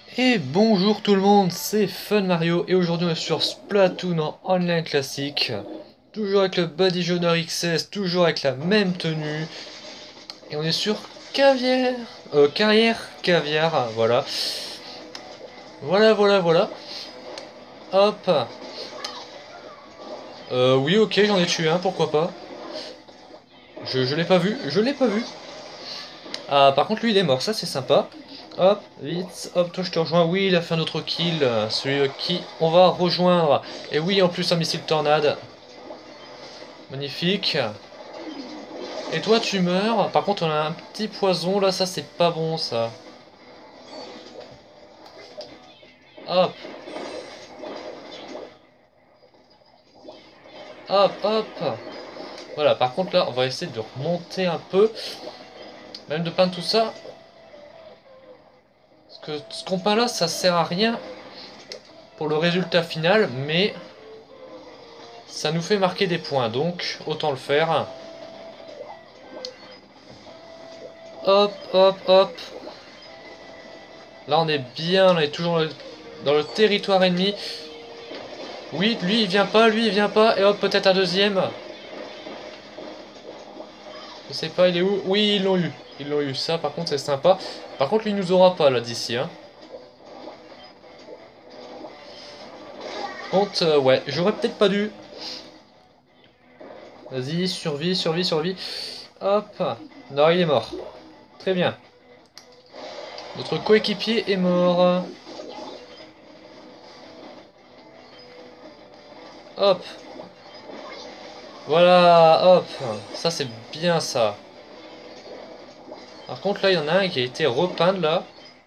Et bonjour tout le monde, c'est Fun Mario et aujourd'hui on est sur Splatoon en online classique. Toujours avec le badigeonneur XS, toujours avec la même tenue. Et on est sur Caviar, Carrière Caviar, voilà. Voilà. Hop. Oui ok j'en ai tué un, pourquoi pas. Je l'ai pas vu, je l'ai pas vu. Ah par contre lui il est mort, ça c'est sympa. Hop, vite, hop, toi je te rejoins. Oui, il a fait un autre kill, celui qui on va rejoindre. Et oui, en plus un missile tornade. Magnifique. Et toi tu meurs. Par contre on a un petit poison là, ça c'est pas bon ça. Hop, hop. Voilà, par contre là on va essayer de remonter un peu. Même de peindre tout ça. Parce que ce qu'on peint là ça sert à rien pour le résultat final. Mais ça nous fait marquer des points. Donc autant le faire. Hop. Là on est bien, on est toujours dans le territoire ennemi. Oui, lui il vient pas. Et hop, peut-être un deuxième. Je sais pas, il est où? Oui, ils l'ont eu. Ils l'ont eu. Ça, par contre, c'est sympa. Par contre, lui, il nous aura pas, là, d'ici. Hein. Par contre, ouais, j'aurais peut-être pas dû. Vas-y, survie. Hop. Non, il est mort. Très bien. Notre coéquipier est mort. Hop. Voilà, hop. Ça, c'est bien, ça. Par contre, là, il y en a un qui a été repeint, là.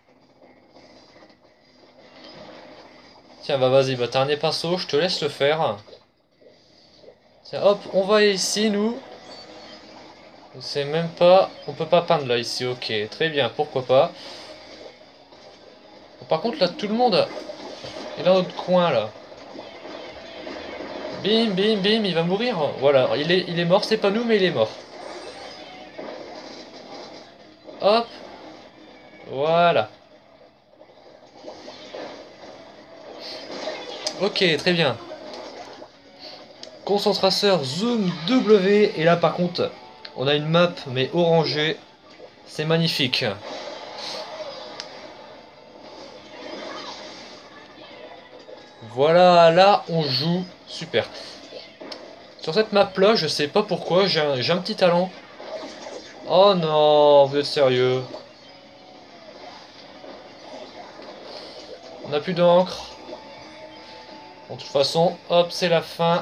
Tiens, bah vas-y, bah t'as un nez pinceau, je te laisse le faire. Tiens, hop, on va ici, nous. C'est même pas... On peut pas peindre, là, ici, ok. Très bien, pourquoi pas. Bon, par contre, là, tout le monde est dans notre coin, là. Bim, il va mourir. Voilà, il est mort, c'est pas nous, mais il est mort. Hop, voilà. Ok, très bien. Concentrateur zoom W. Et là, par contre, on a une map, mais orangée. C'est magnifique. Voilà, là, on joue. Super. Sur cette map-là, je sais pas pourquoi, j'ai un petit talent. Oh non, vous êtes sérieux? On n'a plus d'encre. Bon, de toute façon, hop, c'est la fin.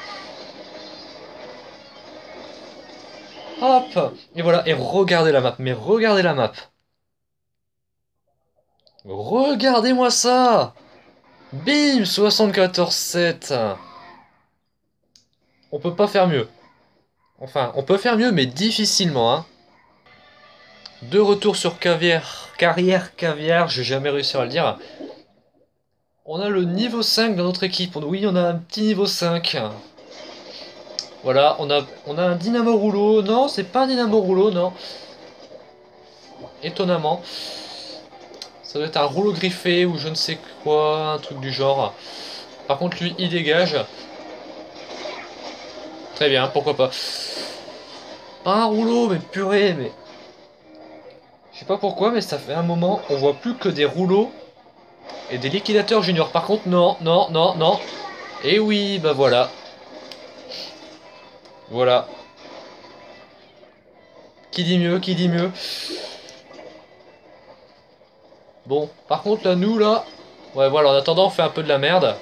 Hop! Et voilà, et regardez la map, mais regardez la map. Regardez-moi ça! Bim! 74-7. On peut pas faire mieux. Enfin, on peut faire mieux, mais difficilement, hein. De retour sur carrière caviar, j'ai jamais réussi à le dire. On a le niveau 5 dans notre équipe. Oui, on a un petit niveau 5. Voilà, on a un dynamo rouleau. Non, c'est pas un dynamo rouleau, non. Étonnamment. Ça doit être un rouleau griffé ou je ne sais quoi, un truc du genre. Par contre, lui, il dégage. Très bien, pourquoi pas. Pas un rouleau, mais purée, mais... Je sais pas pourquoi, mais ça fait un moment, on voit plus que des rouleaux et des liquidateurs juniors. Par contre, non. Et oui, bah voilà. Voilà. Qui dit mieux, qui dit mieux. Bon, par contre, là, nous, là... Ouais, voilà, en attendant, on fait un peu de la merde.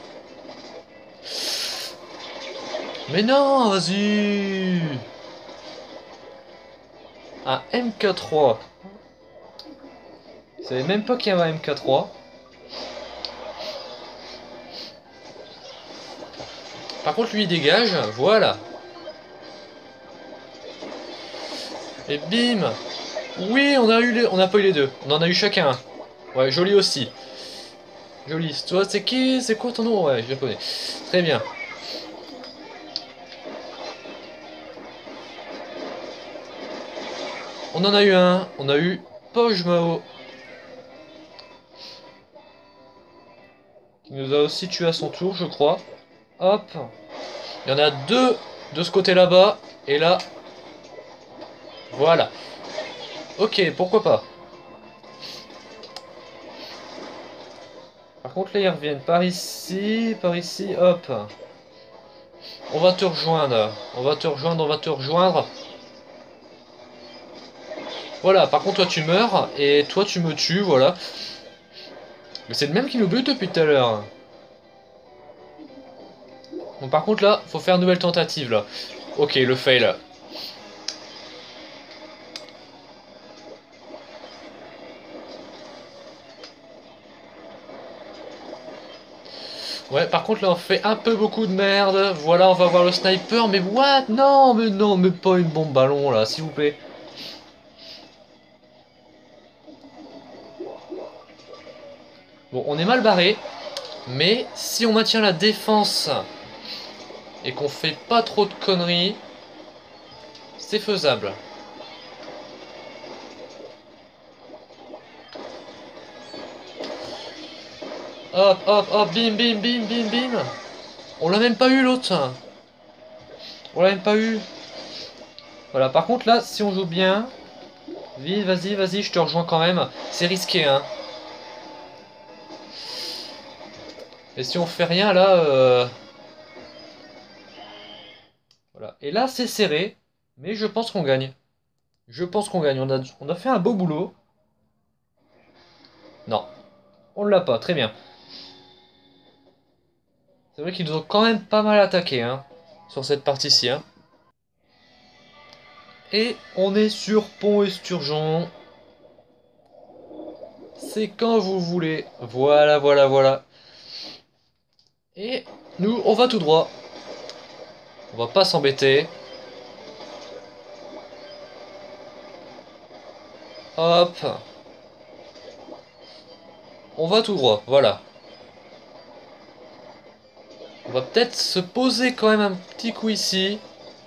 Mais non, vas-y. Un MK3. Je savais même pas qu'il y avait un MK3. Par contre, lui, il dégage. Voilà. Et bim. Oui, on n'a pas eu les deux. On en a eu chacun un. Ouais, joli aussi. Joli. Toi, c'est qui? C'est quoi ton nom? Ouais, japonais. Très bien. On en a eu un. On a eu Pojmao. Il nous a aussi tué à son tour, je crois. Hop. Il y en a deux de ce côté là-bas. Et là. Voilà. Ok, pourquoi pas. Par contre, là, ils reviennent par ici, hop. On va te rejoindre. On va te rejoindre, on va te rejoindre. Voilà, par contre, toi, tu meurs. Et toi, tu me tues, voilà. Mais c'est le même qui nous bute depuis tout à l'heure. Bon, par contre, là, faut faire une nouvelle tentative, là. Ok, le fail. Ouais, par contre, là, on fait un peu beaucoup de merde. Voilà, on va voir le sniper. Mais what? Non, mais non, mais pas une bombe ballon, là, s'il vous plaît. Bon, on est mal barré. Mais si on maintient la défense et qu'on fait pas trop de conneries, c'est faisable. Hop, hop, hop, bim, bim, bim, bim, bim. On l'a même pas eu, l'autre. On l'a même pas eu. Voilà, par contre, là, si on joue bien... Vite, vas-y, vas-y, je te rejoins quand même. C'est risqué, hein. Et si on fait rien, là... Voilà. Et là, c'est serré. Mais je pense qu'on gagne. Je pense qu'on gagne. On a fait un beau boulot. Non. On l'a pas. Très bien. C'est vrai qu'ils nous ont quand même pas mal attaqué, hein. Sur cette partie-ci, hein. Et on est sur Pont Esturgeon. C'est quand vous voulez. Voilà, voilà, voilà. Et nous, on va tout droit. On va pas s'embêter. Hop. On va tout droit, voilà. On va peut-être se poser quand même un petit coup ici.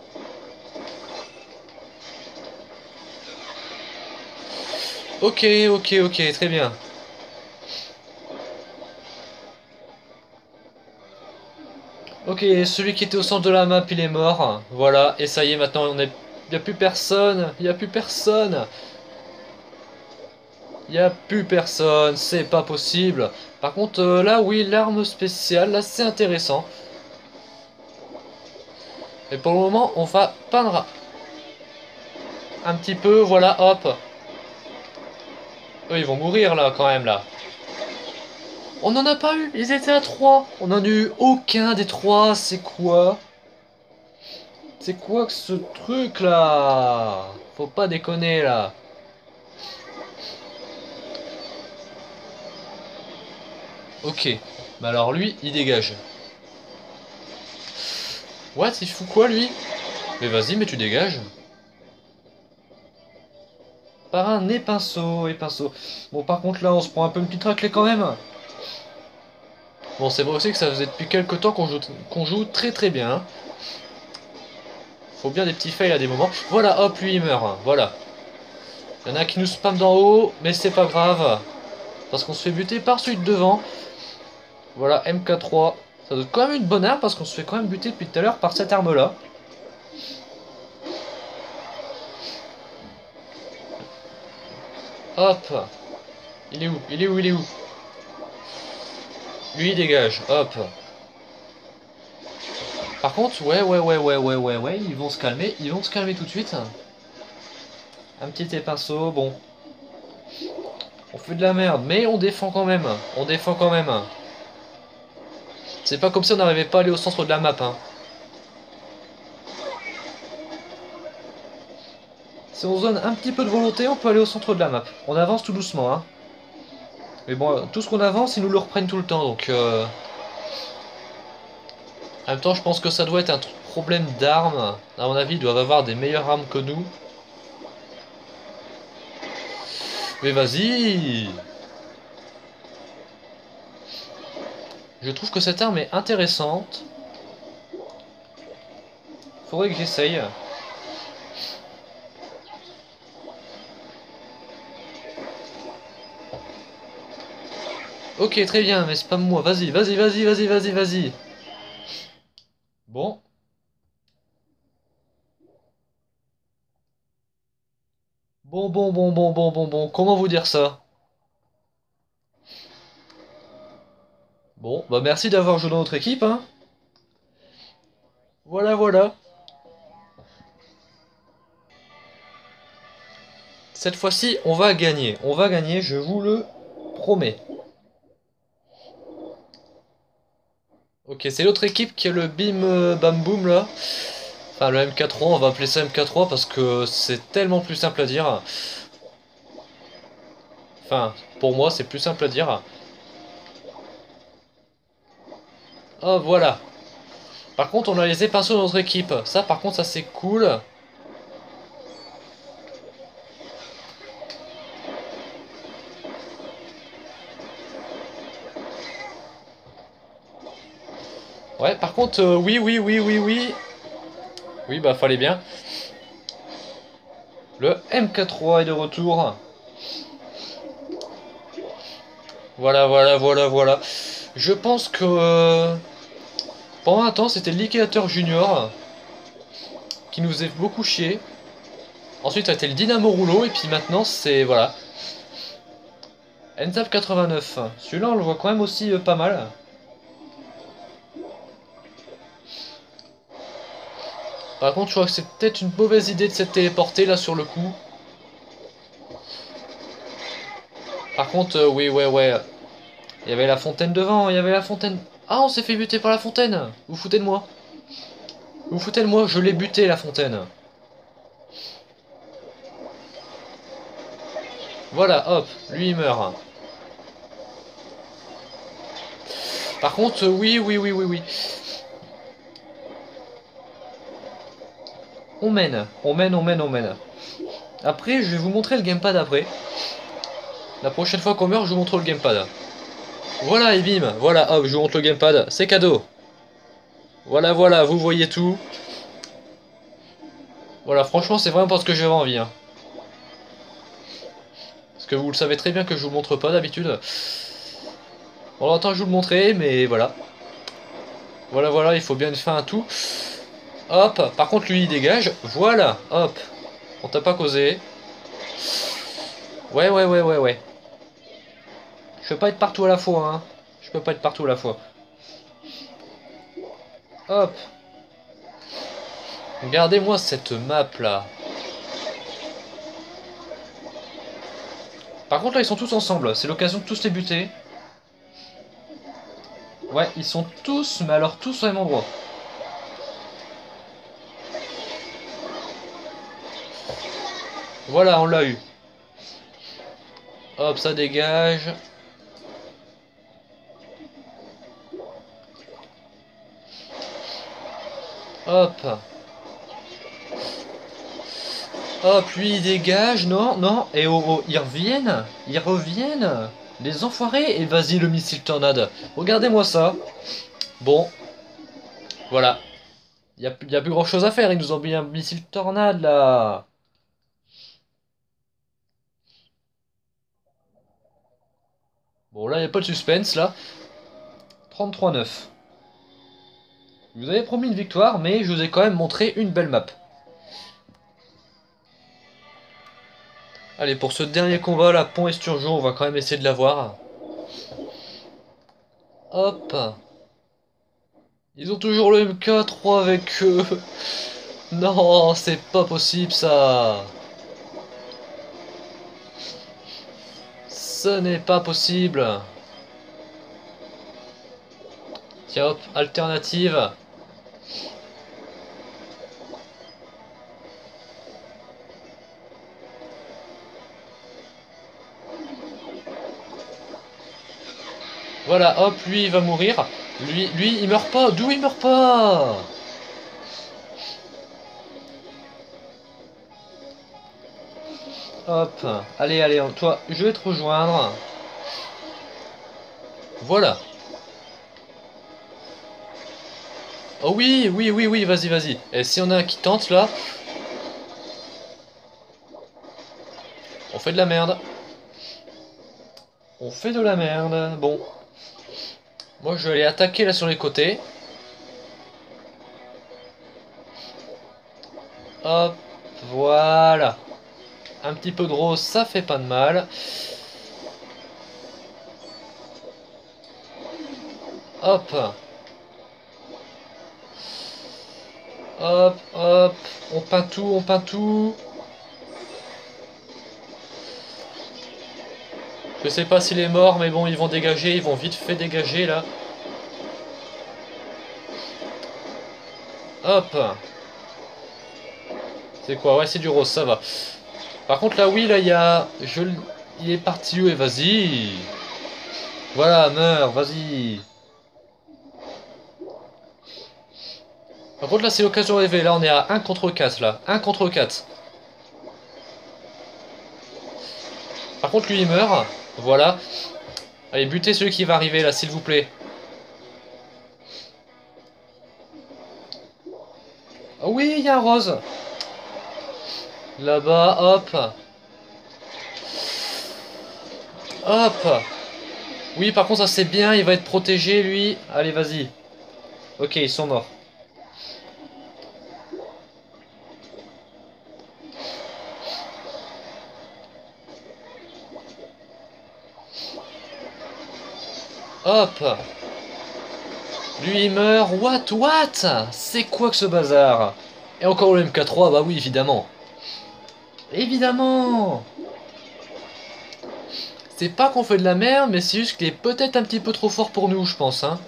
Ok, ok, ok, très bien. Ok, celui qui était au centre de la map, il est mort. Voilà, et ça y est, maintenant, on est... Il n'y a plus personne. Il n'y a plus personne. Il n'y a plus personne. C'est pas possible. Par contre, là, oui, l'arme spéciale, là, c'est intéressant. Et pour le moment, on va peindre un petit peu. Voilà, hop. Eux, ils vont mourir, là, quand même, là. On n'en a pas eu. Ils étaient à 3. On n'en a eu aucun des 3. C'est quoi? C'est quoi que ce truc là? Faut pas déconner là. Ok. Bah alors lui, il dégage. What? Il fout quoi lui? Mais vas-y, mais tu dégages. Par un épinceau, épinceau. Bon, par contre là, on se prend un peu une petite raclée quand même. Bon, c'est vrai aussi que ça faisait depuis quelques temps qu'on joue très très bien, hein. Faut bien des petits fails à des moments. Voilà, hop, lui il meurt. Voilà. Il y en a qui nous spam d'en haut, mais c'est pas grave. Parce qu'on se fait buter par celui de devant. Voilà, MK3. Ça doit être quand même une bonne arme parce qu'on se fait quand même buter depuis tout à l'heure par cette arme-là. Hop. Il est où? Il est où? Il est où? Lui, il dégage. Hop. Par contre, ouais, ils vont se calmer. Ils vont se calmer tout de suite. Un petit épinceau, bon. On fait de la merde, mais on défend quand même. On défend quand même. C'est pas comme si on n'arrivait pas à aller au centre de la map, hein. Si on se donne un petit peu de volonté, on peut aller au centre de la map. On avance tout doucement, hein. Mais bon, tout ce qu'on avance, ils nous le reprennent tout le temps, donc... En même temps, je pense que ça doit être un problème d'armes. À mon avis, ils doivent avoir des meilleures armes que nous. Mais vas-y! Je trouve que cette arme est intéressante. Faudrait que j'essaye. Ok, très bien, mais c'est pas moi. Vas-y, vas-y, vas-y, vas-y, vas-y, vas-y. Bon. Bon, bon, bon, bon, bon, bon, bon. Comment vous dire ça? Bon, bah merci d'avoir joué dans notre équipe, hein. Voilà, voilà. Cette fois-ci, on va gagner. On va gagner, je vous le promets. Ok, c'est l'autre équipe qui a le bim bam boum là. Enfin, le MK3, on va appeler ça MK3 parce que c'est tellement plus simple à dire. Enfin, pour moi, c'est plus simple à dire. Ah, voilà. Par contre, on a les épinceaux de notre équipe. Ça, par contre, ça c'est cool. Ouais, par contre, oui, oui, oui, oui, oui. Oui, bah, fallait bien. Le MK3 est de retour. Voilà, voilà, voilà, voilà. Je pense que pendant un temps, c'était le liquidateur junior qui nous faisait beaucoup chier. Ensuite, ça a été le dynamo rouleau. Et puis maintenant, c'est. Voilà. Enzap 89. Celui-là, on le voit quand même aussi pas mal. Par contre, je crois que c'est peut-être une mauvaise idée de s'être téléporté là sur le coup. Par contre, oui, ouais, ouais. Il y avait la fontaine devant, il y avait la fontaine. Ah, on s'est fait buter par la fontaine. Vous foutez de moi. Vous foutez de moi, je l'ai buté la fontaine. Voilà, hop, lui il meurt. Par contre, oui, oui, oui, oui, oui. On mène, on mène, on mène, on mène. Après, je vais vous montrer le gamepad après. La prochaine fois qu'on meurt, je vous montre le gamepad. Voilà, et bim, voilà, hop, je vous montre le gamepad. C'est cadeau. Voilà, voilà, vous voyez tout. Voilà, franchement, c'est vraiment parce que j'avais envie. Hein. Parce que vous le savez très bien que je vous le montre pas d'habitude. Bon, attends, je vous le montrer, mais voilà. Voilà, voilà, il faut bien faire un tout. Hop, par contre, lui, il dégage. Voilà, hop. On t'a pas causé. Ouais, ouais, ouais, ouais, ouais. Je peux pas être partout à la fois, hein. Je peux pas être partout à la fois. Hop. Regardez-moi cette map là. Par contre, là, ils sont tous ensemble. C'est l'occasion de tous les buter. Ouais, ils sont tous, mais alors tous au même endroit. Voilà, on l'a eu. Hop, ça dégage. Hop. Hop, lui il dégage. Non, non. Et oh, oh, ils reviennent. Ils reviennent. Les enfoirés. Et vas-y, le missile tornade. Regardez-moi ça. Bon, voilà. Y a plus grand chose à faire. Ils nous ont mis un missile tornade là. Bon, là, il n'y a pas de suspense là. 33-9. Je vous avais promis une victoire, mais je vous ai quand même montré une belle map. Allez, pour ce dernier combat, là, Pont Esturgeon, on va quand même essayer de l'avoir. Hop. Ils ont toujours le MK3 avec eux. Non, c'est pas possible ça. Ce n'est pas possible. Tiens, hop, alternative. Voilà, hop, lui, il va mourir. Lui, il meurt pas. D'où il meurt pas? Hop. Allez, allez, toi, je vais te rejoindre. Voilà. Oh oui, oui, oui, oui, vas-y, vas-y. Et si on a un qui tente là, on fait de la merde. On fait de la merde. Bon. Moi, je vais aller attaquer là sur les côtés. Hop. Voilà. Un petit peu de rose, ça fait pas de mal. Hop. Hop, hop. On peint tout, on peint tout. Je sais pas s'il est mort, mais bon, ils vont dégager. Ils vont vite fait dégager, là. Hop. C'est quoi? Ouais, c'est du rose, ça va. Par contre, là, oui, là, il y a... Il est parti où? Et vas-y. Voilà, meurs, vas-y. Par contre, là, c'est l'occasion rêvée. Là, on est à 1 contre 4, là. 1 contre 4. Par contre, lui, il meurt. Voilà. Allez, butez celui qui va arriver, là, s'il vous plaît. Oh oui, il y a un rose. Là-bas, hop. Hop. Oui, par contre, ça c'est bien, il va être protégé, lui. Allez, vas-y. Ok, ils sont morts. Hop. Lui, il meurt. What? C'est quoi que ce bazar? Et encore le MK3, bah oui, évidemment. Évidemment. C'est pas qu'on fait de la merde, mais c'est juste qu'il est peut-être un petit peu trop fort pour nous, je pense, hein.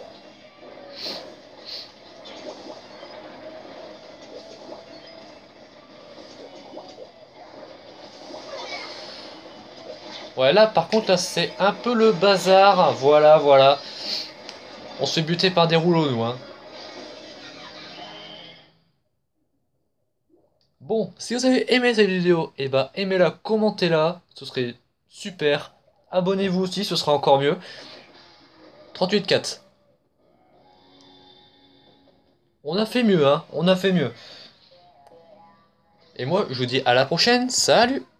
Ouais, là, par contre, là, c'est un peu le bazar. Voilà, voilà. On se fait buter par des rouleaux, nous, hein. Bon, si vous avez aimé cette vidéo, et bah aimez-la, commentez-la, ce serait super. Abonnez-vous aussi, ce sera encore mieux. 38-4. On a fait mieux, hein, on a fait mieux. Et moi, je vous dis à la prochaine, salut!